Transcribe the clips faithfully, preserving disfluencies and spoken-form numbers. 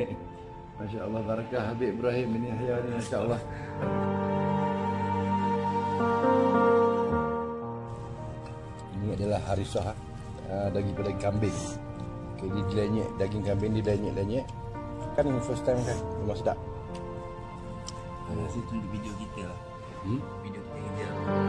Masya Allah, barakah Habib Ibrahim bin Yahya ni, Masya Allah. Ini adalah harisah, uh, daging daging kambing. Okay, dia dilenyek, daging kambing dia dilenyek-lenyek. Kan first time kan, memang sedap. Uh, Situ di video kita lah. Hmm? Video kita India.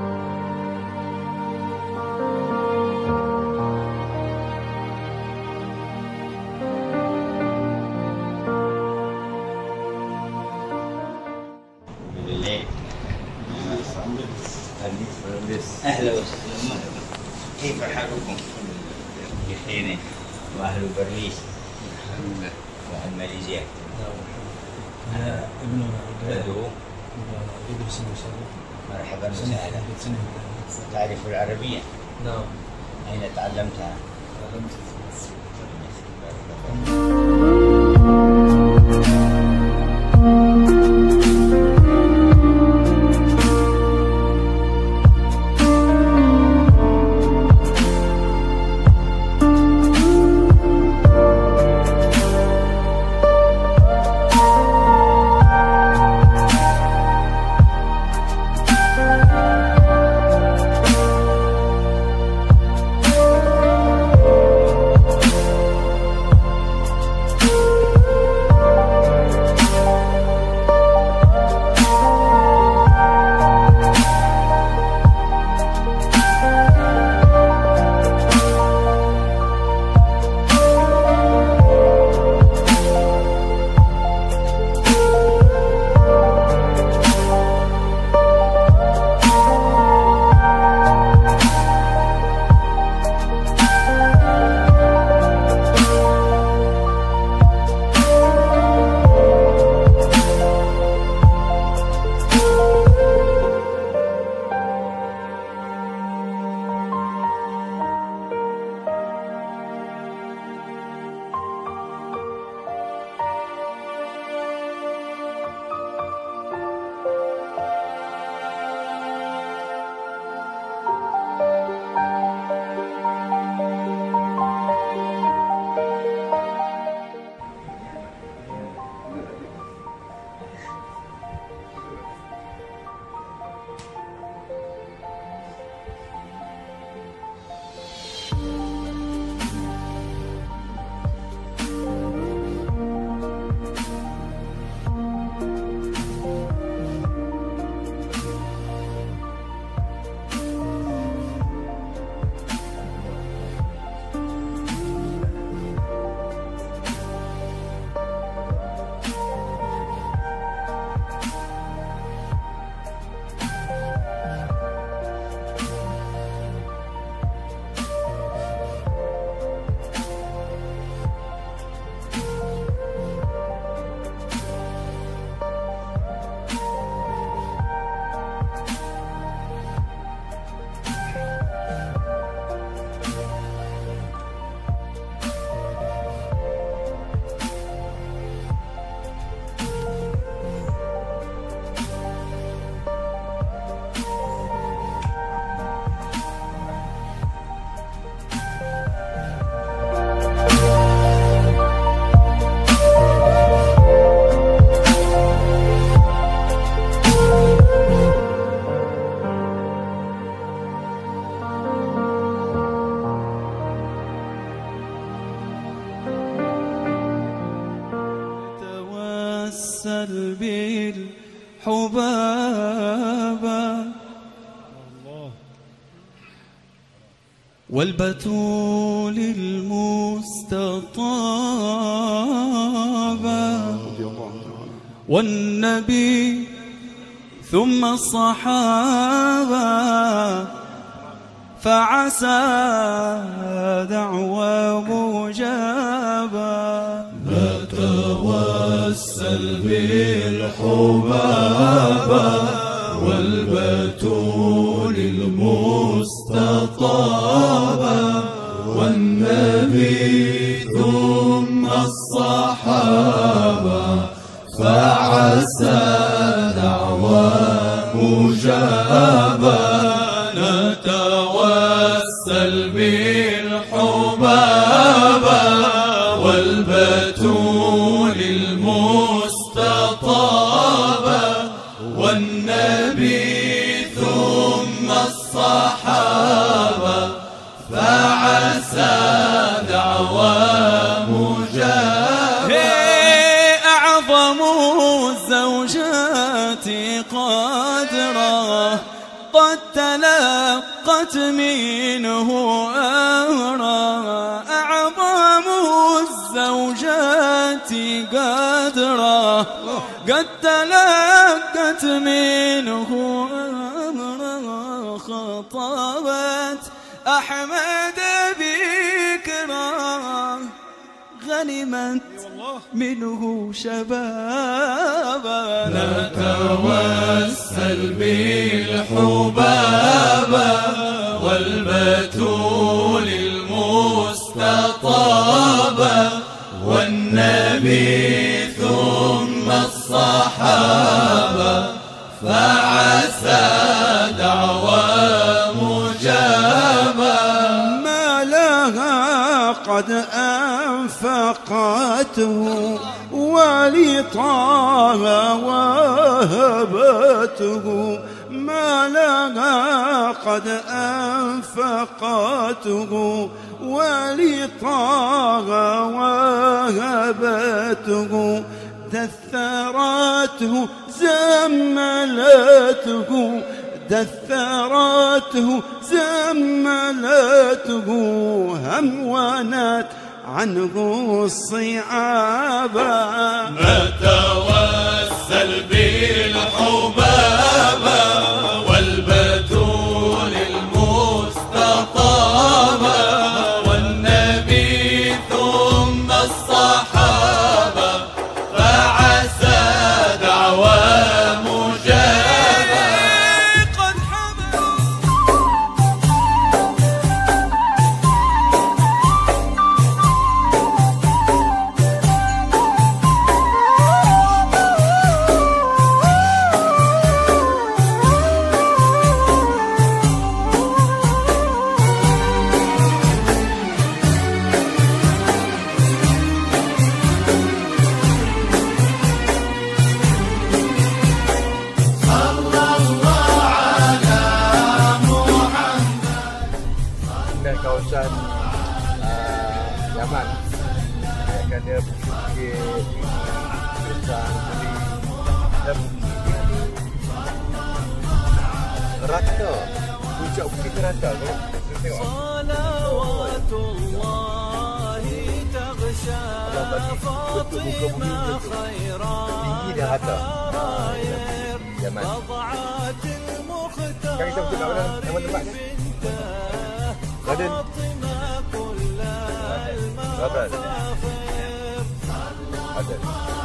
أهلا وسهلا، كيف حالكم؟ بخير، وأهل باريس وأهل ماليزيا. أنا ابن تدعو يدرس المساعدة. مرحبا وسهلا. تعرف العربية؟ نعم. أين تعلمتها؟ تعلمت بالحبابة والبتول المستطابة والنبي ثم الصحابة فعسى دعوى مجابة. نتوسل بالحبابة والبتول المستطابة والنبي ثم الصحابة فعسى دعوى مجابة. نتوسل بالحبابة والبتول ضاقت منه أمرا أعظم الزوجات قدرا قد تلقت منه أمرا خطبت أحمد بكرا غنمت منه شبابا نتوسل بالحبابة والبتول المستطابة والنبي ثم الصحابة فعسى دعوى مجابة ما لها قد أنفقته ولطه وهبته ما لها قد أنفقته ولطه وهبته دثرته زملته دثرته زملته همونت عنه الصعابة نتوسل بالحبابة والبتول المستطابة والنبي ثم الصحابة فعسى دعوى مجابة قد حمل kawasan uh, Yaman akan dia bukit-bukit besar beli dan bukit rata puncak bukit rata kalau kita tengok Allah bagi betul muka bumi betul tinggi dan rata Yaman. Sekarang kita betul kat mana tempat ni? Garden Garden Garden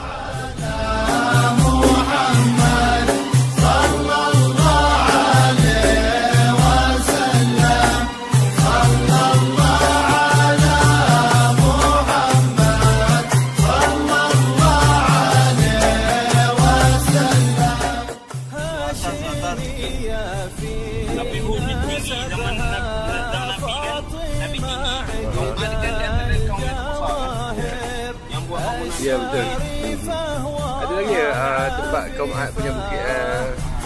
محمد صلى الله عليه وسلم صلى الله على محمد صلى الله عليه وسلم هاشمية في Ya betul. Ada lagi uh, tempat kaum Ahad punya bukit uh,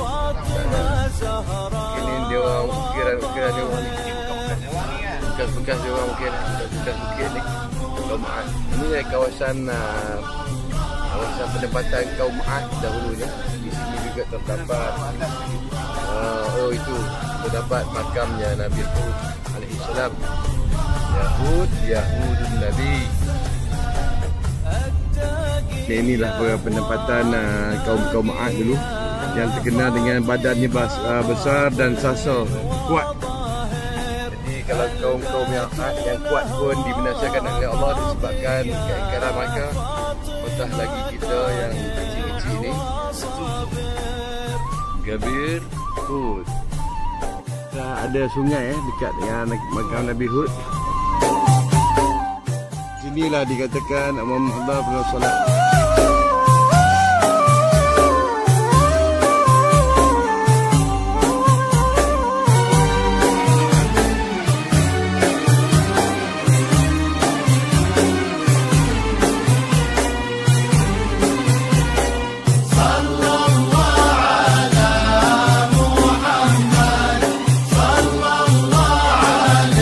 ini dia orang ukiran-ukiran dia orang bekas-bekas dia orang ukiran bekas bukit ni kaum Ahad. Ini adalah kawasan uh, kawasan penempatan kaum Ahad dahulunya. Di sini juga terdapat uh, oh itu terdapat makamnya Nabi Hud alaihi salam. Yahud Yahudun Nabi. Inilah penempatan uh, kaum-kaum Ahad dulu yang terkenal dengan badannya bas, uh, besar dan sasa kuat. Jadi kalau kaum-kaum yang Ahad yang kuat pun dibinasakan oleh Allah disebabkan keingkaran mereka, apatah lagi kita yang kecil-kecil ni. Gabir Hud. Ada sungai eh, dekat dengan makam Nabi Hud. Inilah dikatakan Muhammad sallallahu alaihi wasallam.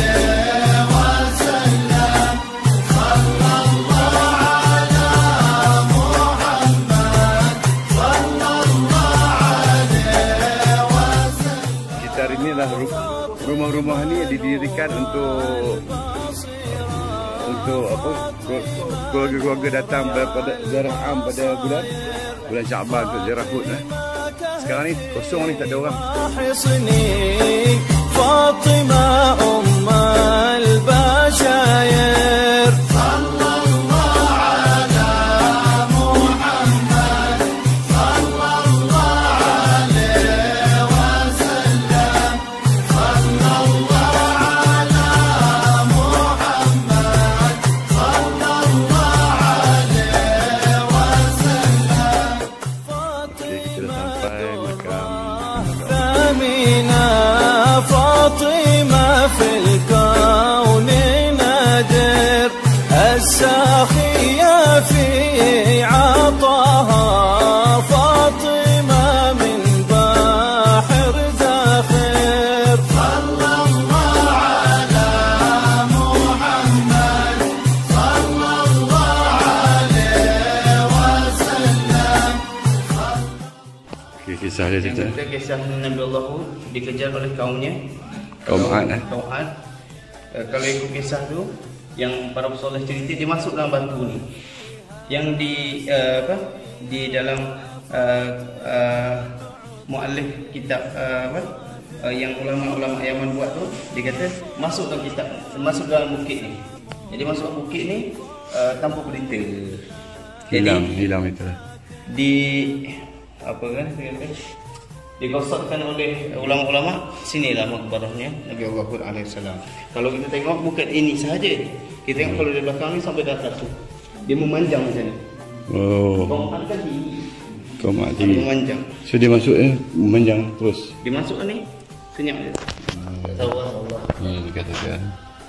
صلى الله على didirikan untuk untuk apa keluarga-keluarga datang pada ziarah am pada bulan bulan Syaban untuk ziarah Hud. Eh. Sekarang ni kosong ni, tak ada orang. Fatimah ummul basyair الساخية في عطاها فاطمة من بحر زاخر صلى الله على محمد صلى الله عليه وسلم. Kisah dia cerita. Kita kisah Nabi Allah Hud dikejar oleh kaumnya. Kaum Ad. Eh? Kaum Ad. Uh, kalau ikut kisah tu yang para pesoleh cerita, dia masuk dalam batu ni yang di uh, apa di dalam uh, uh, muallif kitab uh, apa uh, yang ulama-ulama Yaman buat tu, dia kata masuk dalam kitab, masuk dalam bukit ni. Jadi masuk dalam bukit ni uh, tanpa berita. Hilang, Jadi, hilang itu. Di apa kan digosokkan oleh ulama-ulama, sinilah makbarahnya Nabi Allah Hud alaihissalam. Kalau kita tengok bukan ini sahaja, kita tengok kalau di belakang ni sampai di atas tu, dia memanjang macam ni. Oh. Kaum Ad kan tinggi, Kaum Ad tinggi. memanjang. So dia masuk eh memanjang terus. Dia masuk ni senyap je. Tak tahu Allah. Ni dikatakan.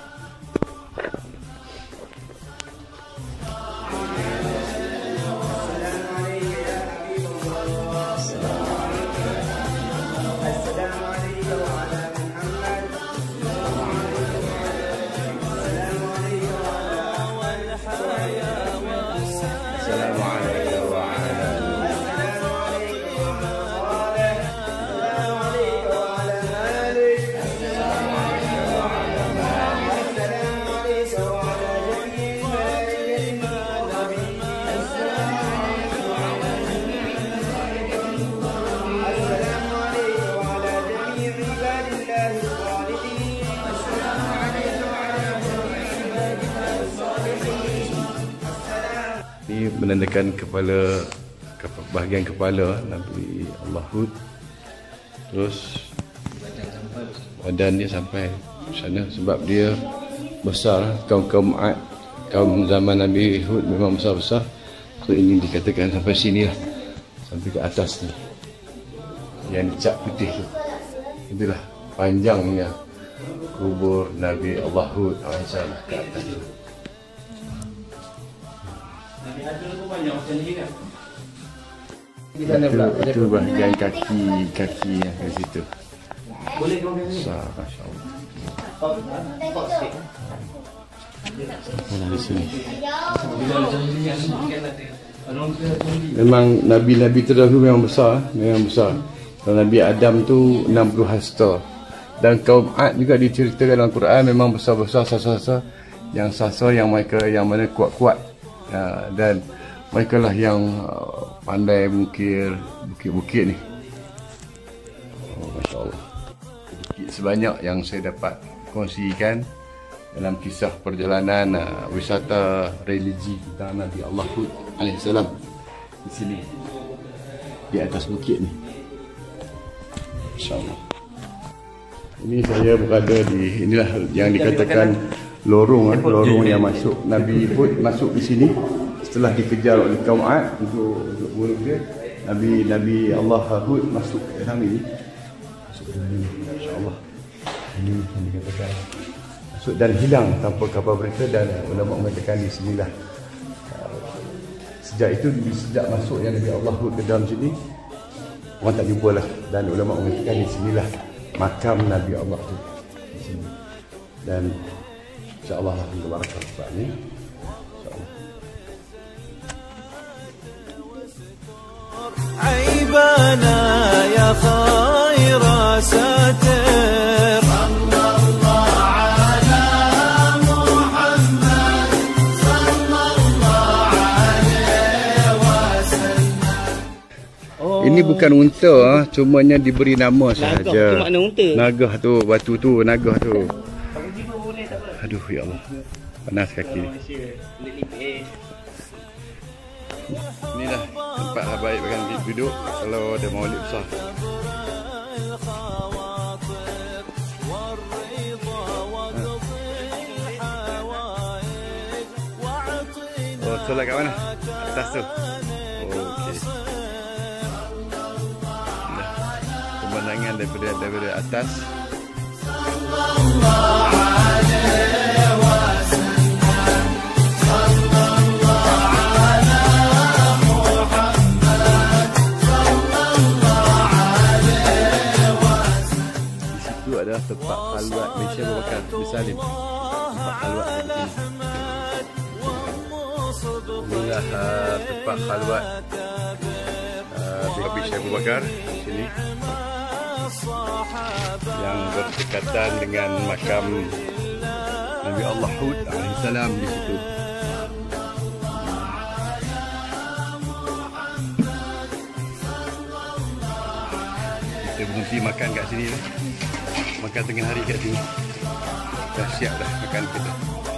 Ini menandakan kepala, bahagian kepala Nabi Allah Hud. Terus badan dia sampai sana sebab dia besar. Kaum-kaum Ad, kaum zaman Nabi Hud memang besar-besar. So ini dikatakan sampai sini lah, sampai ke atas ni yang dicap putih tu. Itulah panjangnya kubur Nabi Allah Hud alaihissalam ke atas tu. Itu, itu bahagian kaki kaki yang di situ. Boleh kau besar, masya Allah. Mana di sini? Memang Nabi-Nabi terdahulu memang besar, memang besar. Kalau Nabi Adam tu enam puluh hasta. Dan kaum Ad juga diceritakan dalam Quran memang besar-besar sasar-sasar, yang sasar yang mereka yang mana kuat-kuat. Ya, dan mereka lah yang uh, pandai mengukir bukit-bukit ni. Oh, Masya Allah. Bukit sebanyak yang saya dapat kongsikan dalam kisah perjalanan uh, wisata religi tentang Nabi Allah Hud alaihissalam di sini, di atas bukit ni. Masya Allah. Ini saya berada di, inilah yang dikatakan lorong, eh, lorong yang masuk Nabi Hud masuk di sini setelah dikejar oleh kaum Ad untuk untuk bunuh dia. Nabi Nabi Allah Hud masuk ke dalam ini, masuk ke dalam ini, insya-Allah. Ini yang dikatakan masuk dan hilang tanpa kapal mereka, dan ulama mengatakan di sinilah sejak itu, sejak masuk yang Nabi Allah Hud ke dalam sini orang tak jumpa lah, dan ulama mengatakan di sinilah makam Nabi Allah tu di sini. Dan insya-Allah alhamdulillah barakah ni. Insya-Allah. عيبنا يا خير ساتر Ini bukan unta, ah, cumanya diberi nama sahaja. Nagah tu makna unta. Nagah tu, batu tu, nagah tu. Aduh, ya Allah. Panas kaki ni. Inilah tempat habaib bagi duduk kalau ada maulid besar. Oh, solat kat mana? Atas tu. Oh, okey. Pemandangan daripada daripada atas. Di situ adalah tempat halwat Malaysia Abu Bakar bin Salim. Tempat halwat di sini. Inilah uh, tempat halwat uh, Malaysia Abu Bakar di sini, yang berdekatan dengan makam Nabi Allah Hud alaihi salam di situ. Kita berhenti makan kat sini lah. Makan tengah hari kat sini. Dah siap dah makan kita.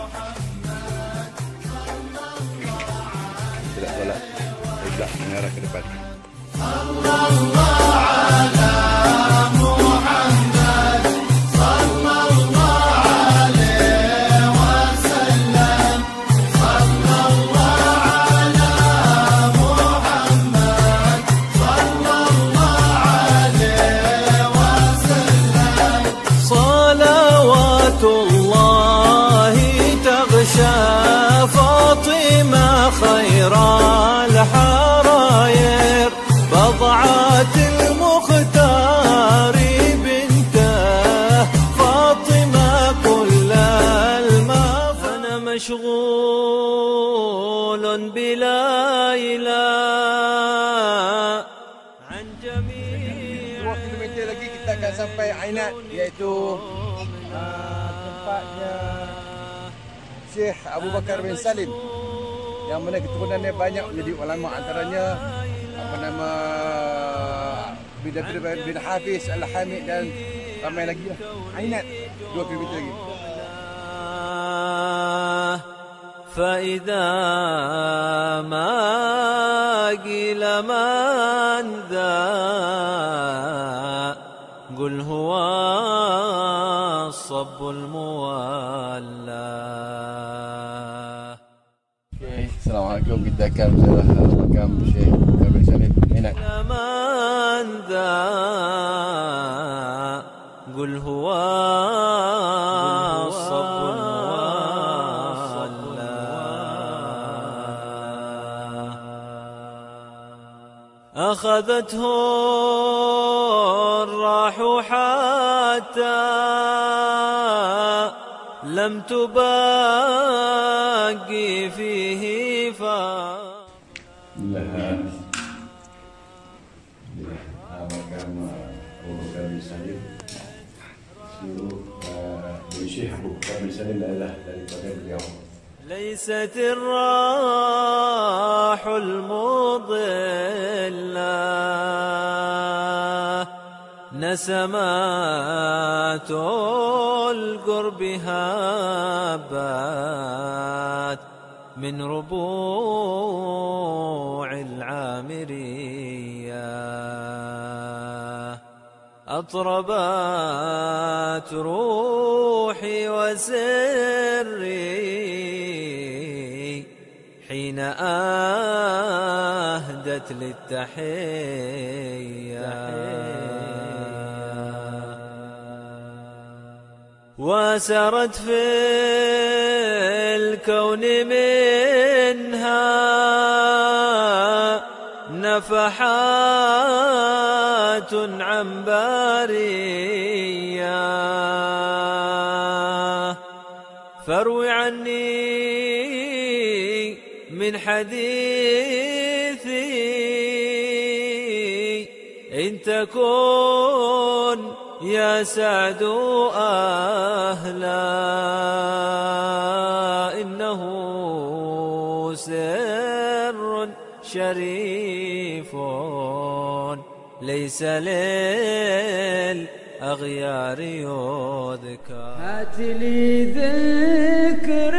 Tidak solat, tidak mengarah ke depan. خير الحراير بضعة المختار بنته فاطمة كل الماء أنا مشغول بلا إله عن جميع. dua kilometer lagi kita akan sampai Ainat, iaitu uh, tempatnya Syekh Abu Bakar bin Salim, yang mana keturunannya banyak menjadi ulama, antaranya apa nama bin bin Hafiz Al-Hamid dan ramai lagi lah. Ainat dua kilometer lagi. فإذا ما قيل من ذا قل هو الصب المولى. Assalamualaikum, kita akan berziarah makam Syekh Abu Bakar bin Salim Ainat. من ذا قل هو الصب المولى. أخذته الراح حتى لم تباقي فيه فا. Makam Abu Bakar bin Salim, seluruh Syekh Abu Bakar bin Salim adalah daripada beliau. ليست الراح المضلة نسمات القرب هابات من ربوع العامرية أطربت روحي وسري حين أهدت للتحية وسرت في الكون منها نفحات عنبرية فاروي عني من حديثي إن تكن يا سعد أهلا إنه سر شريف ليس للأغيار يذكر. هات لي ذكر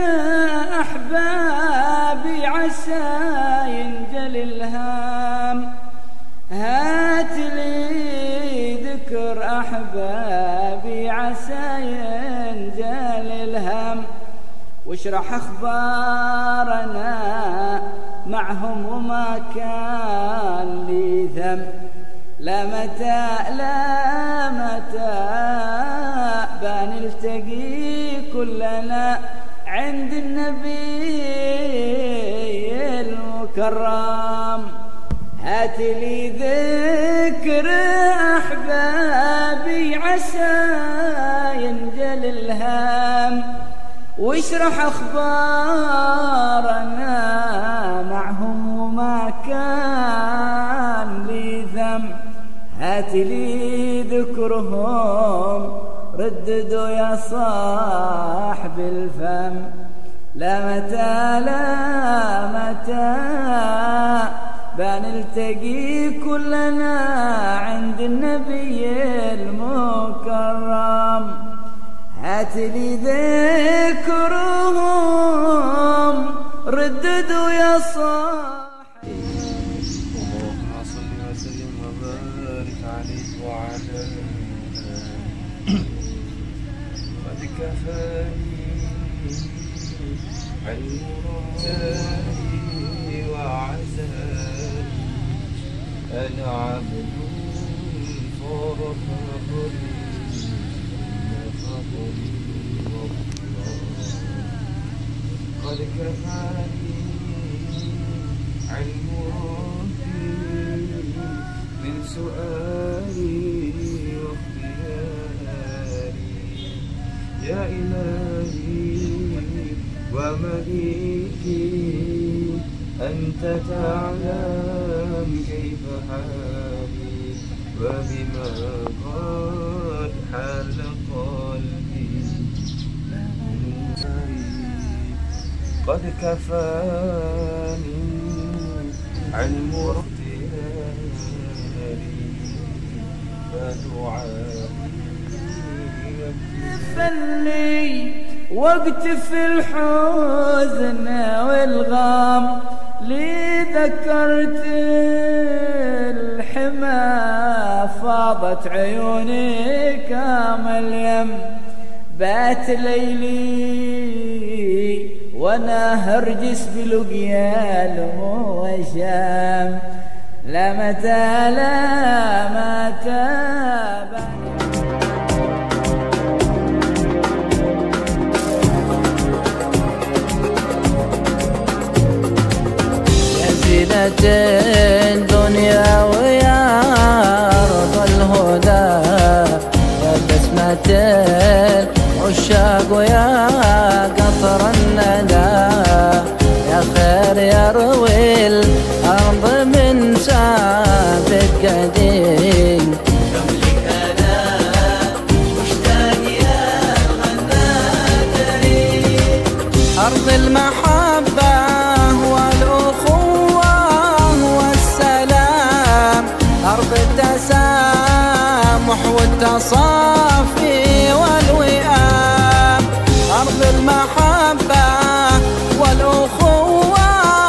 أحبابي عسى ينجل الهام، هات لي ذكر أحبابي عسى ينجل الهم، واشرح أخبارنا معهم وما كان لي ذم. لا متى لا متى بنلتقي كلنا عند النبي المكرم. هات لي ذكر أحبابي عسى ينجل الهم، واشرح أخبارنا معهم وما كان لي ذم. هات لي ذكرهم رددوا يا صاحب الفم. لا متى لا متى بنلتقي كلنا عند النبي المكرم. هات لي ذكرهم رددوا يا صاحب. اللهم صل وسلم وبارك عليه وعلى قد كفاني علم ربي وعزاني أنا عبد فرح قد كفاني علم ربي من سؤالي واختياري. يا إلهي ومليكي أنت تعلم كيف حالي وبما قد حال قلبي. قد كفاني علم اختياري ودعائي. فلي وقت في الحزن والغام لي ذكرت الحما فاضت عيوني كامل يم. بات ليلي وانا هرجس بلقيا وشام. لا متى لا متى يا زينة الدنيا ويا أرض الهدى، يا بسمة العشاق ويا قطر الندى، يا خير يروي الأرض من سابق قديم. كم لك أنا مشتاق يا الغنى أرض المحبة والأخوة والسلام، أرض التسامح والتصافي والوئام. أرض المحبة والأخوة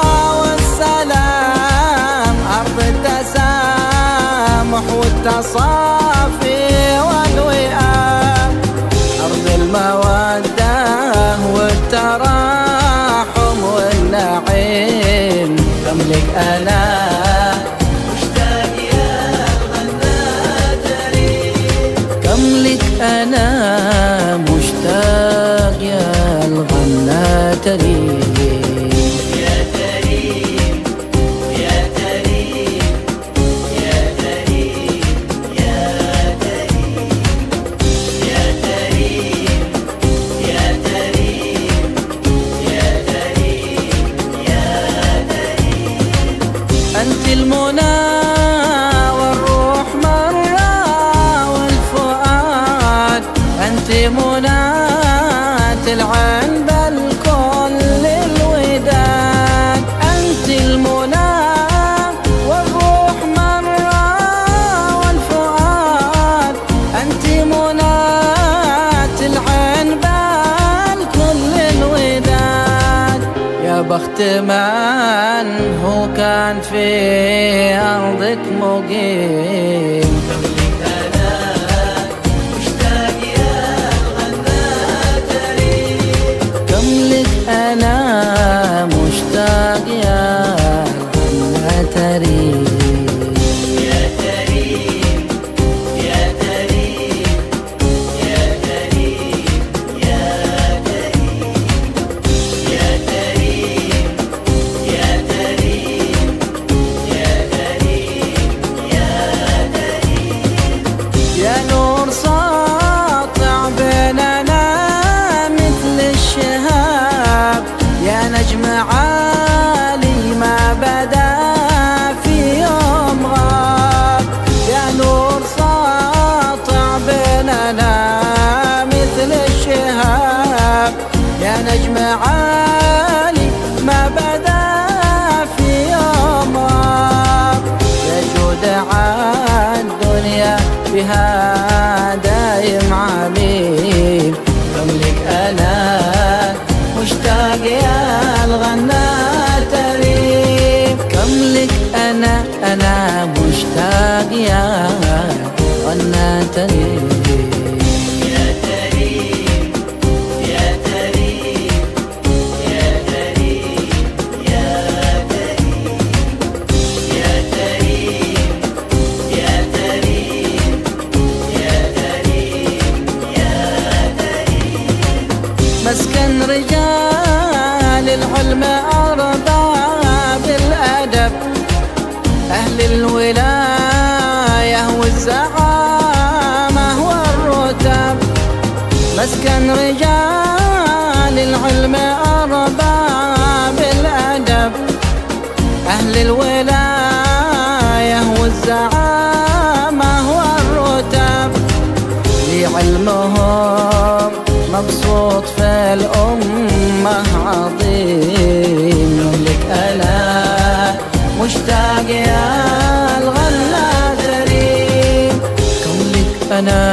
والسلام، أرض التسامح والتصافي والوئام. أرض المودة والتراحم والنعيم. كم لك أنا مشتاق يا الغنى تريم. كم لك أنا مشتاق يا الغنى تريم. يا تريم يا تريم يا تريم يا تريم يا تريم يا تريم يا تريم يا تريم بخت من هو كان في أرضك مقيم. كملك أنا مشتاق يا الغنى تريم. كملك أنا مشتاق يا الغنى تريم. يا تريم يا تريم يا تريم يا تريم يا تريم يا تريم يا تريم يا تريم. يا نور ساطع بيننا مثل الشهاب، يا نجم عالي ما بدا في يوم غاب. يا نور ساطع بيننا مثل الشهاب، يا نجم عالي ما بدا في يوم غاب. يا جود عالدنيا بها دايم عميم. كملك أنا مشتاق يا الغنى تريم. كملك أنا أنا مشتاق يا الغنى تريم. يا تريم يا تريم يا تريم يا تريم يا تريم يا تريم يا تريم يا تريم. مسكن رجال العلم أرباب الأدب، أهل الولاية والزعامة والرتب. مسكن رجال العلم أرباب الأدب، أهل الولاية والزعامة والرتب. لعلمهم مبسوط في الأمة عظيم. لك أنا مشتاق يا الغنى تريم. كملك أنا